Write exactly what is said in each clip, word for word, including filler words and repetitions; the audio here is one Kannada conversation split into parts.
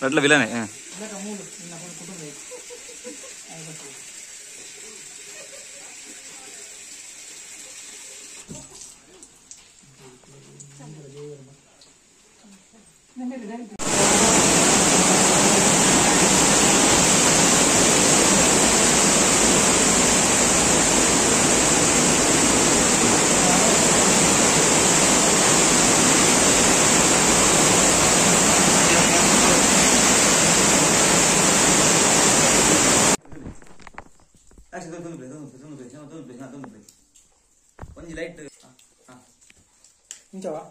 అట్లా విలనే కొంచెం లైట్ ఇంచవా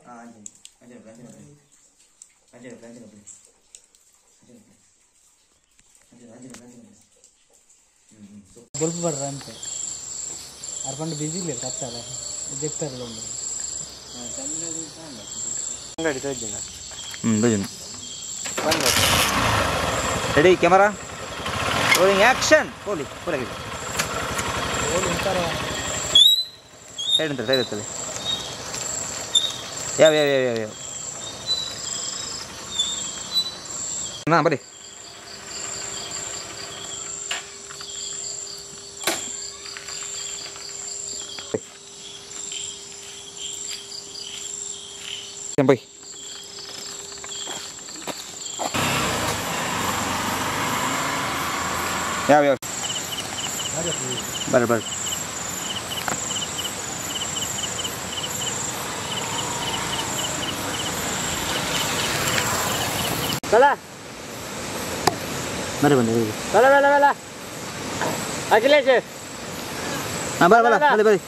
బల్బు పడరా అంతే అరపండు బిజీ లేదు కచ్చాలి చెప్పారు రెడీ కెమెరా రోలింగ్ యాక్షన్ పోలి పోలి సైడ్ ఉంటుంది సైడ్ వస్తుంది యావ్ యావ్ యావ్ యావ్ నా బరి పోయి యావ్ యావ్ బర్ బర్ चला बरे बरे चला चला चला अखिलेश हां बरे बरे बरे बरे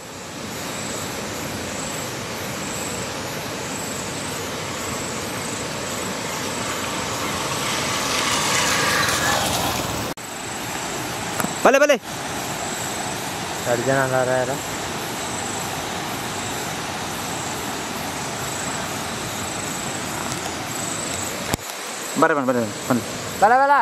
भले भले सर्जन आ रहा है बरे बरे बरे बला बला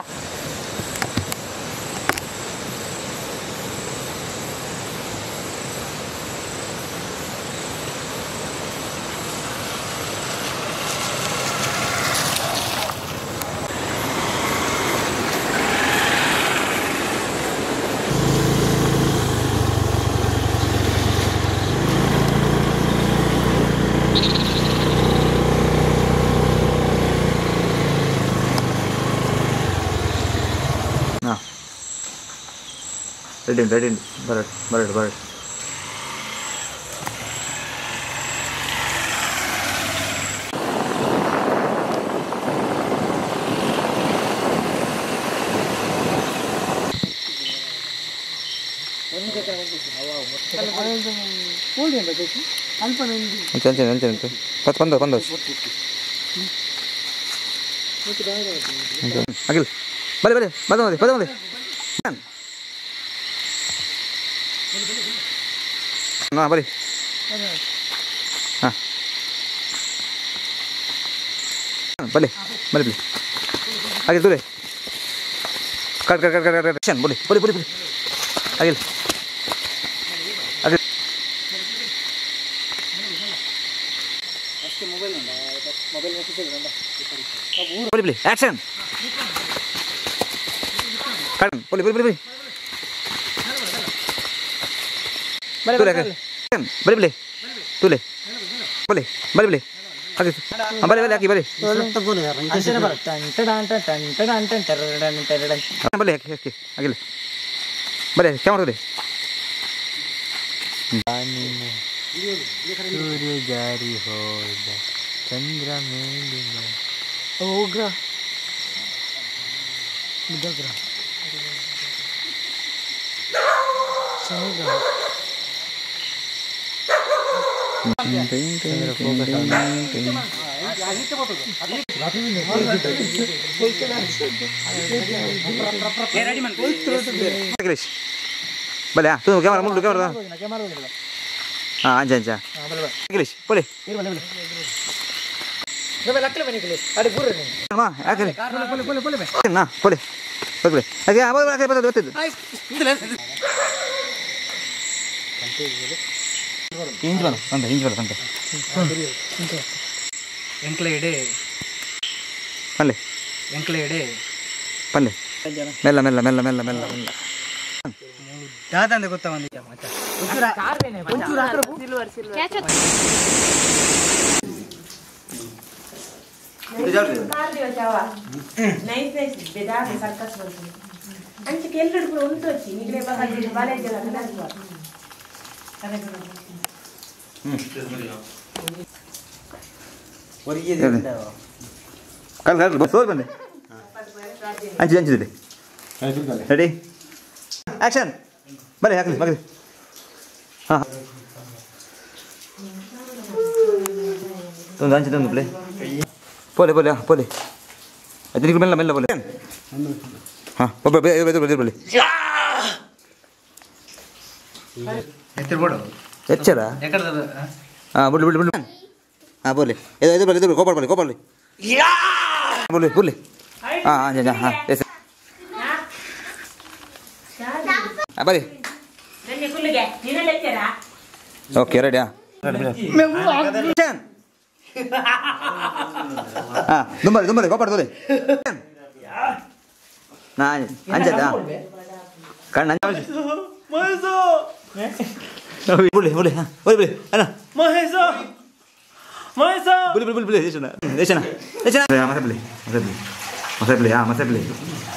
రెడీ రెడీ బరడ్ బరడ్ బరడ్ అంతే అంతే అంతే పది పందో పందో అఖిల్ బలే బలే పదమది పదమది ना बड़ी हाँ बले बले बले आगे तू ले cut cut cut cut cut action बोले बोले बोले बोले आगे आगे मोबाइल मोबाइल में किसे लगा बोले बोले एक्शन कट बोले बोले बोले बले बले बले बले तू ले बोले बले बले आगे हां बले बले आगे बले तो बोले यार ऐसे ना टन टन टन टन टन टन टन टन हां बले आगे आगे ले बले क्या मार दे पानी में सूर्य जारी हो चंद्र मेली में ओग्रा बुधग्रह शनिग्रह भले तू कैमरा मुंडू कैमरा हां अंजा अंजा इंग्लिश बोले मैं लकले बने के लिए अरे बुरे नहीं मां आके बोले बोले बोले ना बोले बोले आगे आ बोले आगे बता दो इंज वाला अंदर इंज वाला अंदर एंक्लेडे भले ಎಂಕ್ಲೇಡೆ ಪಲ್ಲೆ ಮೆಲ್ಲ ಮೆಲ್ಲ ಮೆಲ್ಲ ಮೆಲ್ಲ ಮೆಲ್ಲ ಮೆಲ್ಲ ದಾದಂದೆ ಗೊತ್ತಾ ಒಂದು ಕಲ್ ಕಲ್ ಸೋರ್ ಬಂದೆ ಅಂಚಿ ಅಂಚಿದೆ ರೆಡಿ ಆಕ್ಷನ್ ಬರೀ ಹಾಕಲಿ ಮಗಲಿ ಹಾಂ ಒಂದು ಅಂಚಿ ತಂದು ಪ್ಲೇ ಪೋಲೆ ಪೋಲೆ ಹಾಂ ಪೋಲೆ ಅದು ಮೆಲ್ಲ ಮೆಲ್ಲ ಪೋಲೆ ಹಾಂ ಒಬ್ಬ ಬರಲಿ ಎಚ್ಚರ ಹಾಂ ಬಿಡ್ಲಿ ಬಿಡ್ಲಿ ಬಿಡ್ಲಿ ಹಾಂ ಬೋಲಿ ಇದು ಇದು ಬರಲಿ ಇದು ಕೋಪರ್ ಬರಲಿ ಕೋಪರ್ ಬರಲಿ ಬೋಲಿ ಬೋಲಿ ಹಾಂ ಹಾಂ ಹಾಂ ಎಸ್ ಹಾಂ ಬರೀ ಓಕೆ ರೆಡಿ ಹಾಂ ಹಾಂ ದುಂಬಲಿ ದುಂಬಲಿ ಕೋಪರ್ ತೋಲಿ ನಾ ಅಂಜದ ಕಣ್ಣ ಬುಲಿ ಬುಲಿ ಹಾಂ ಬುಲಿ ಬುಲಿ ಅಣ್ಣ ಮಹೇಶ ಮಹೇಶ ಬುಲಿ ಬುಲಿ ಬುಲಿ ಬುಲಿ ದೇಶನ ದೇಶನ ದೇಶನ ಮಸೆ ಬುಲಿ ಮಸೆ ಬುಲಿ ಮಸೆ ಬುಲಿ ಹಾಂ ಮಸೆ ಬುಲಿ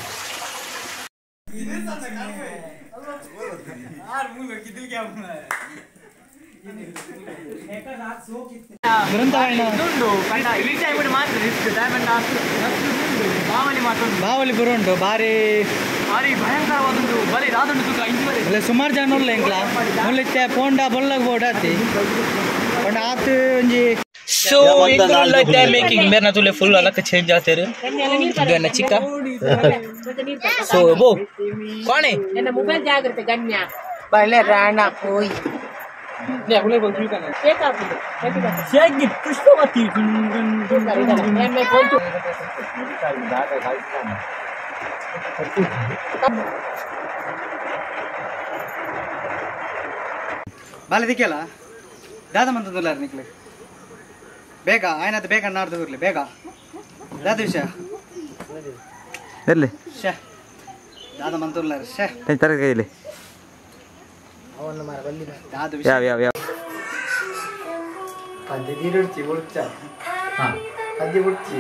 ಬಾವಲಿ ಬರುಂಟು ಬಾರಿ ಭಾರಿ ಭಯಂಕರವಾದೊಂದು ಬಲೆ ರಾದೊಂದು ತೂಕ ಇಂಚು ಬಲೆ ಅಲ್ಲ ಸುಮಾರು ಜನ ನೋಡ್ಲ ಎಂಕ್ಲ ಮುಳ್ಳಿತ್ತೆ ಪೋಂಡ ಬೊಲ್ಲಗ್ ಬೋಡಾತಿ ಪಂಡ ಆತು ಒಂಜಿ ಸೊ ಇಂಕ್ಲೈತೆ ಮೇಕಿಂಗ್ ಮೇರ್ನ ತುಲೆ ಫುಲ್ ಅಲಕ ಚೇಂಜ್ ಆತೇರು ಗನ್ನ ಚಿಕ್ಕ ಸೊ ಬೋ ಕೋಣೆ ನನ್ನ ಮೊಬೈಲ್ ಜಾಗ್ರತೆ ಗಣ್ಯ ಬಲೆ ರಾಣ ಹೋಯ್ ನೆ ಹುಲೆ ಬೋಲ್ ತುಲ್ಕನ ಬೇಕಾಗ್ತದೆ ಶೇಗಿ ಪುಷ್ಪವತಿ ಎಮ್ಮೆ ಕೊಂತು ಬಾಲೆ ದಿಕ್ಕೆಲ್ಲ ದಾದ ಮಂತಂದುಲ್ಲ ನಿಕ್ಲೆ ಬೇಗ ಆಯ್ನದು ಬೇಗ ನಾಡ್ದು ಇರ್ಲಿ ಬೇಗ ದಾದ ವಿಷಯ ಎಲ್ಲಿ ಶೇ ದಾದ ಮಂತುಲ್ಲ ಶೇ ತರ ಕೈಯಲ್ಲಿ ದಾದ ವಿಷಯ ಯಾವ ಯಾವ ಯಾವ ಅಜ್ಜಿ ನೀರುಡ್ಚಿ ಉಡ್ಚ ಹಾಂ ಅಜ್ಜಿ ಉಡ್ಚಿ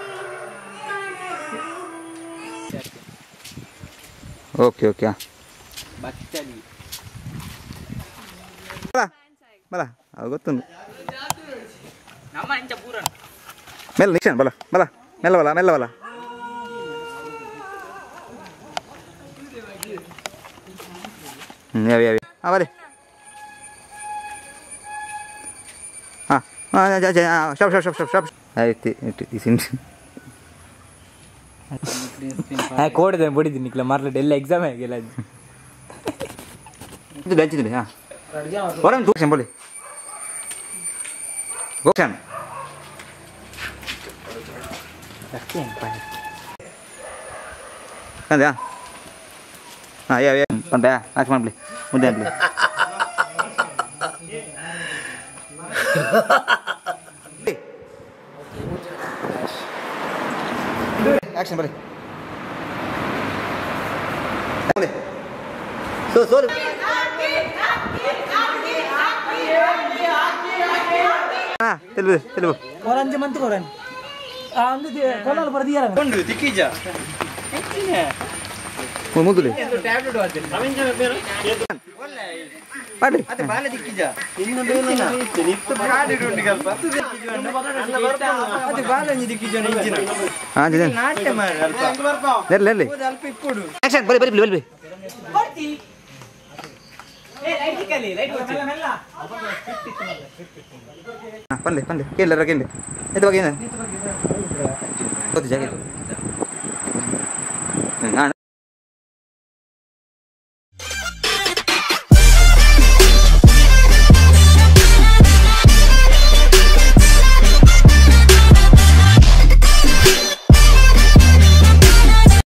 ಓಕೆ ಓಕೆ ಹಾಂ ಬಲ ಬಲ ಅದು ಗೊತ್ತುಂಟು ನಮ್ಮ ಇಂಚ ಪೂರ ಮೆಲ್ಲ ನಿಕ್ಷನ್ ಬಲ ಬಲ ಮೆಲ್ಲ ಬಲ ಮೆಲ್ಲ ಬಲ ಹ್ಞೂ ಯಾವ ಯಾವ ಹಾಂ ಬರೀ ಹಾಂ ಹಾಂ shop shop shop shop shop ಆಯ್ತು ಇಟ್ಟು ಈ ಸಿಮ್ ಹಾಂ ಕೋಡಿದೆ ಬಿಡಿದ್ದೀನಿ ನಿಕ್ಲ ಮಾರ್ಲೆಟ್ ಎಲ್ಲ ಎಕ್ಸಾಮ್ ಆಗಿಲ್ಲ ಇದು ಹಂಚಿದ್ರಿ ಹಾಂ ಹೊರಗೆ ಗೋಕ್ಷನ್ ಬೋಲಿ ಗೋಕ್ಷನ್ ಕಂದ ಹಾಂ ಯಾವ ಯಾವ ಪಂಡ ಹಾಕಿ ಮಾಡ್ಬಿಡಿ ಮುದ್ದೆ ಆಗ್ಲಿ ಆಕ್ಷನ್ ಬರೀ ಸೊ ಸೋರಿ ಹಾಂ తెలుగు తెలుగు ಕೊರಂಜಿ ಮಂತು ಕೊರನ್ ಆ ಒಂದು ಕೊನಾಲ್ ಬರ್ದಿಯಾರ ಕೊಂಡು ತಿಕ್ಕಿಜ ಮುಂದುಲಿ ಟ್ಯಾಬ್ಲೆಟ್ ವಾಚಿ ರವೀಂದ್ರ ಬೇರೆ ಮಾಡಿ ಅದು ಬಾಲೆ ತಿಕ್ಕಿಜ ಇನ್ನು ಬೇಲಿನ ನಿತ್ತು ಬಾಡಿ ಡುಂಡಿ ಗಲ್ಪ ಅದು ಬಾಲೆ ನಿ ತಿಕ್ಕಿಜ ಇಂಜಿನ ಹಾಂ ಜಿನ ನಾಟ್ಯ ಮಾರ ಅಲ್ಪ ಲೆಲ್ಲ ಲೆಲ್ಲ ಅಲ್ಪ ಇಪ್ಪುಡು ಆಕ್ಷನ್ ಬರಿ ಬರಿ ಬರಿ ಕೊಡ್ತಿ ಏ ಲೈಟ್ ಕಲಿ ಲೈಟ್ ಕೊಡ್ತಿ ಹಾಂ ಪಲ್ಲೆ ಪಲ್ಲೆ ಕೇಳರ ಕೇಳಿ ಇದು ಬಗ್ಗೆ ಏನು ಗೊತ್ತು ಜಾಗ ಹಾಂ